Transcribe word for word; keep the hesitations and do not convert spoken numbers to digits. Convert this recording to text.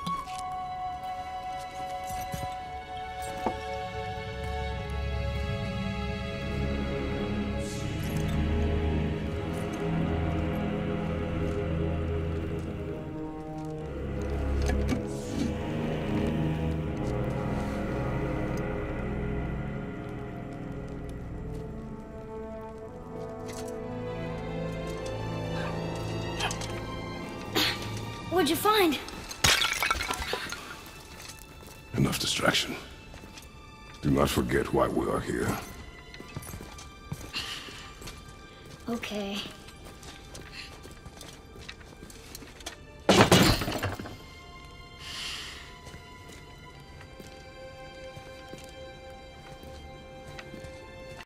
What'd you find? Enough distraction. Do not forget why we are here. Okay.